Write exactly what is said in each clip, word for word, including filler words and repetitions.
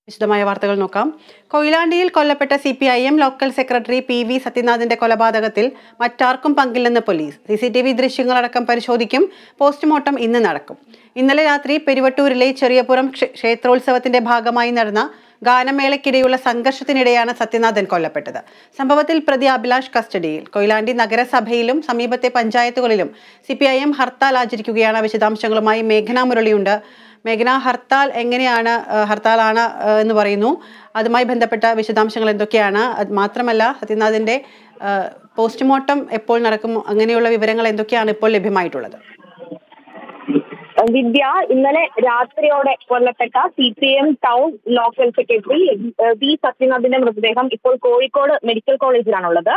വിശദമായ വാർത്തകൾ നോക്കാം. കൊയിലാണ്ടിയിൽ കൊല്ലപ്പെട്ട C P I M local secretary P V സത്യനാഥിന്റെ കൊലപാതകത്തിൽ മറ്റാർക്കും പങ്കില്ലെന്ന് പോലീസ്. സി സി ടി വി ദൃശ്യങ്ങളടക്കം പരിശോധിക്കും. പോസ്റ്റ്മോർട്ടം ഇന്ന് നടക്കും. ഇന്നലെ രാത്രി പെരുവട്ടൂരിലെ ചെറിയപുറം ക്ഷേത്രോത്സവത്തിന്റെ ഭാഗമായി നടന്ന ഗാനമേളയ്ക്കിടെയുള്ള സംഘർഷത്തിനിടെയാണ് സത്യനാഥൻ കൊല്ലപ്പെട്ടത്. സംഭവത്തിൽ പ്രതി അഭിലാഷ് കസ്റ്റഡിയിൽ. കൊയിലാണ്ടി നഗരസഭയിലും സമീപത്തെ പഞ്ചായത്തുകളിലും C P I M hartal ആചരിക്കുകയാണ്. വിശദാംശങ്ങളുമായി മേഘന മുരളിയുണ്ട്. മേഘന, ഹർത്താൽ എങ്ങനെയാണ് ഹർത്താലാണ് എന്ന് പറയുന്നു. അതുമായി ബന്ധപ്പെട്ട വിശദാംശങ്ങൾ എന്തൊക്കെയാണ്? മാത്രമല്ല, സത്യനാഥിന്റെ പോസ്റ്റ്മോർട്ടം എപ്പോൾ നടക്കും? അങ്ങനെയുള്ള വിവരങ്ങൾ എന്തൊക്കെയാണ് ഇപ്പോൾ ലഭ്യമായിട്ടുള്ളത്? വിദ്യ, ഇന്നലെ രാത്രിയോടെ കൊല്ലപ്പെട്ട C P M town local secretary V സത്യനാഥിന്റെ മൃതദേഹം ഇപ്പോൾ കോഴിക്കോട് മെഡിക്കൽ കോളേജിലാണുള്ളത്.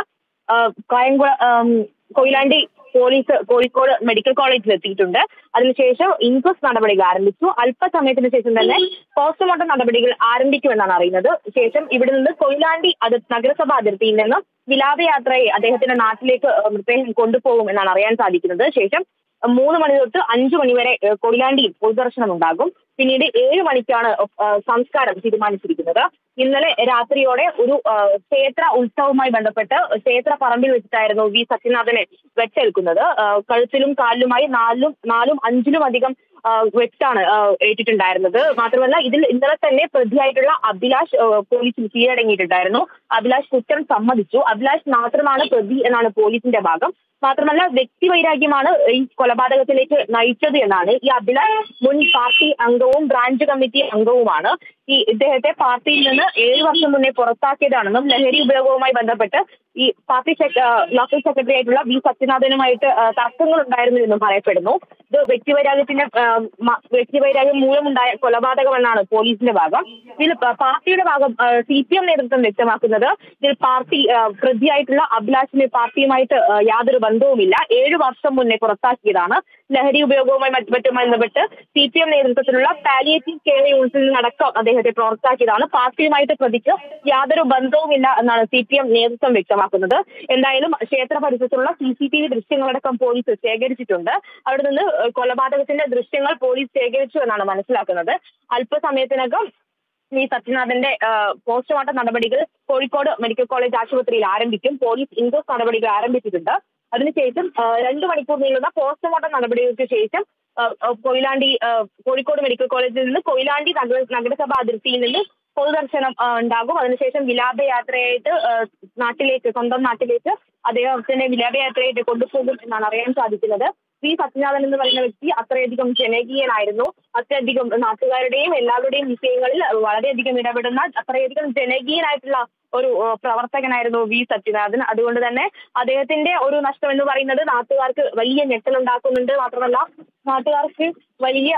കായംകുളം കൊയിലാണ്ടി പോലീസ് കോഴിക്കോട് മെഡിക്കൽ കോളേജിൽ എത്തിയിട്ടുണ്ട്. അതിനുശേഷം ഇൻക്വസ്റ്റ് നടപടികൾ ആരംഭിച്ചു. അല്പസമയത്തിന് ശേഷം തന്നെ പോസ്റ്റ്മോർട്ടം നടപടികൾ ആരംഭിക്കുമെന്നാണ് അറിയുന്നത്. ശേഷം ഇവിടെ നിന്ന് കൊയിലാണ്ടി അത് നഗരസഭാ അതിർത്തിയിൽ നിന്ന് വിലാപയാത്രയെ അദ്ദേഹത്തിന്റെ നാട്ടിലേക്ക് മൃതദേഹം കൊണ്ടുപോകും എന്നാണ് അറിയാൻ സാധിക്കുന്നത്. ശേഷം മൂന്ന് മണി തൊട്ട് അഞ്ചു മണിവരെ കൊയിലാണ്ടിയിൽ പൊതുദർശനം ഉണ്ടാകും. പിന്നീട് ഏഴ് മണിക്കാണ് സംസ്കാരം തീരുമാനിച്ചിരിക്കുന്നത്. ഇന്നലെ രാത്രിയോടെ ഒരു ക്ഷേത്ര ഉത്സവവുമായി ബന്ധപ്പെട്ട് ക്ഷേത്ര പറമ്പിൽ വെച്ചിട്ടായിരുന്നു വി സത്യനാഥനെ വെട്ടേൽക്കുന്നത്. കഴുത്തിലും കാലിലുമായി നാലും നാലും അഞ്ചിലും അധികം വെട്ടാണ് ഏറ്റിട്ടുണ്ടായിരുന്നത്. മാത്രമല്ല, ഇതിൽ ഇന്നലെ തന്നെ പ്രതിയായിട്ടുള്ള അഭിലാഷ് പോലീസിൽ കീഴടങ്ങിയിട്ടുണ്ടായിരുന്നു. അഭിലാഷ് കുറ്റം സമ്മതിച്ചു. അഭിലാഷ് മാത്രമാണ് പ്രതി എന്നാണ് പോലീസിന്റെ ഭാഗം. മാത്രമല്ല, വ്യക്തിവൈരാഗ്യമാണ് ഈ കൊലപാതകത്തിലേക്ക് നയിച്ചത് എന്നാണ്. ഈ അഭിലാഷ് മുൻ പാർട്ടി അംഗവും ബ്രാഞ്ച് കമ്മിറ്റി അംഗവുമാണ്. ഈ ഇദ്ദേഹത്തെ പാർട്ടിയിൽ നിന്ന് ഏഴു വർഷം മുന്നേ പുറത്താക്കിയതാണെന്നും ലഹരി ഉപയോഗവുമായി ബന്ധപ്പെട്ട് ഈ പാർട്ടി ലോക്കൽ സെക്രട്ടറി ആയിട്ടുള്ള വി സത്യനാഥനുമായിട്ട് തർക്കങ്ങൾ ഉണ്ടായിരുന്നു എന്നും പറയപ്പെടുന്നു. ഇത് വ്യക്തിവൈരാഗ്യത്തിന്റെ വ്യക്തിവൈരാഗ്യം മൂലമുണ്ടായ കൊലപാതകമെന്നാണ് പോലീസിന്റെ ഭാഗം. ഇതിൽ പാർട്ടിയുടെ ഭാഗം സി പി എം നേതൃത്വം വ്യക്തമാക്കുന്നത് ഇതിൽ പാർട്ടി പ്രതിയായിട്ടുള്ള അഭിലാഷിന് പാർട്ടിയുമായിട്ട് യാതൊരു ബന്ധവുമില്ല. ഏഴു വർഷം മുന്നേ പുറത്താക്കിയതാണ്. ലഹരി ഉപയോഗവുമായി മറ്റുമായി ബന്ധപ്പെട്ട് സി പി എം നേതൃത്വത്തിലുള്ള പാലിയേറ്റീവ് കെയർ യൂണിറ്റിൽ നിന്നടക്കം അദ്ദേഹത്തെ പുറത്താക്കിയതാണ്. പാർട്ടിയുമായിട്ട് പ്രതിക്ക് യാതൊരു ബന്ധവുമില്ല എന്നാണ് സി പി എം നേതൃത്വം വ്യക്തമാക്കുന്നത്. എന്തായാലും ക്ഷേത്ര പരിസരത്തുള്ള സി സി ടി വി ദൃശ്യങ്ങളടക്കം പോലീസ് ശേഖരിച്ചിട്ടുണ്ട്. അവിടെ നിന്ന് കൊലപാതകത്തിന്റെ ദൃശ്യങ്ങൾ പോലീസ് ശേഖരിച്ചു എന്നാണ് മനസ്സിലാക്കുന്നത്. അല്പസമയത്തിനകം ഈ സത്യനാഥന്റെ പോസ്റ്റ്മോർട്ടം നടപടികൾ കോഴിക്കോട് മെഡിക്കൽ കോളേജ് ആശുപത്രിയിൽ ആരംഭിക്കും. പോലീസ് ഇൻക്വസ്റ്റ് നടപടികൾ ആരംഭിച്ചിട്ടുണ്ട്. അതിനുശേഷം രണ്ടു മണിക്കൂർ നീളുന്ന പോസ്റ്റ്മോർട്ടം നടപടികൾക്ക് ശേഷം കൊയിലാണ്ടി കോഴിക്കോട് മെഡിക്കൽ കോളേജിൽ നിന്ന് കൊയിലാണ്ടി നഗര നഗരസഭാ അതിർത്തിയിൽ നിന്ന് പൊതുദർശനം ഉണ്ടാകും. അതിനുശേഷം വിലാപയാത്രയായിട്ട് നാട്ടിലേക്ക് സ്വന്തം നാട്ടിലേക്ക് അദ്ദേഹത്തിന്റെ വിലാപയാത്രയായിട്ട് കൊണ്ടുപോകും എന്നാണ് അറിയാൻ സാധിക്കുന്നത്. വി സത്യനാഥൻ എന്ന് പറയുന്ന വ്യക്തി അത്രയധികം ജനകീയനായിരുന്നു. അത്രയധികം നാട്ടുകാരുടെയും എല്ലാവരുടെയും വിഷയങ്ങളിൽ വളരെയധികം ഇടപെടുന്ന അത്രയധികം ജനകീയനായിട്ടുള്ള ഒരു പ്രവർത്തകനായിരുന്നു വി സത്യനാഥൻ. അതുകൊണ്ട് തന്നെ അദ്ദേഹത്തിന്റെ ഒരു നഷ്ടം എന്ന് പറയുന്നത് നാട്ടുകാർക്ക് വലിയ ഞെട്ടലുണ്ടാക്കുന്നുണ്ട്. മാത്രമല്ല, നാട്ടുകാർക്ക് വലിയ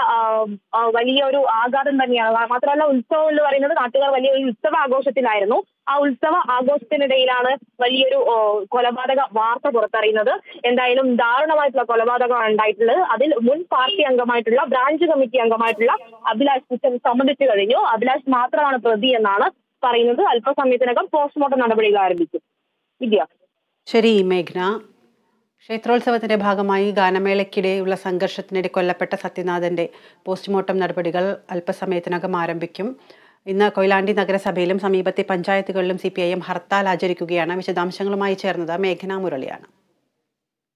വലിയ ഒരു ആഘാതം തന്നെയാണ്. മാത്രമല്ല, ഉത്സവം എന്ന് പറയുന്നത് നാട്ടുകാർ വലിയ ഒരു ഉത്സവ ആഘോഷത്തിലായിരുന്നു. ആ ഉത്സവ ആഘോഷത്തിനിടയിലാണ് വലിയൊരു കൊലപാതക വാർത്ത പുറത്തറിയുന്നത്. എന്തായാലും ദാരുണമായിട്ടുള്ള കൊലപാതകമാണ് ഉണ്ടായിട്ടുള്ളത്. അതിൽ മുൻ പാർട്ടി അംഗമായിട്ടുള്ള ബ്രാഞ്ച് കമ്മിറ്റി അംഗമായിട്ടുള്ള അഭിലാഷ് കുറ്റം സമ്മതിച്ചു കഴിഞ്ഞു. അഭിലാഷ് മാത്രമാണ് പ്രതി എന്നാണ് പറയുന്നത്. അല്പസമയത്തിനകം പോസ്റ്റ്മോർട്ടം നടപടികൾ ആരംഭിക്കും. വിദ്യ. ശരി മേഘ്ന. ക്ഷേത്രോത്സവത്തിന്റെ ഭാഗമായി ഗാനമേളയ്ക്കിടെയുള്ള സംഘർഷത്തിനിടെ കൊല്ലപ്പെട്ട സത്യനാഥന്റെ പോസ്റ്റ്മോർട്ടം നടപടികൾ അല്പസമയത്തിനകം ആരംഭിക്കും. ഇന്ന് കൊയിലാണ്ടി നഗരസഭയിലും സമീപത്തെ പഞ്ചായത്തുകളിലും C P I M hartal ആചരിക്കുകയാണ്. വിശദാംശങ്ങളുമായി ചേർന്നത് മേഘന മുരളിയാണ്.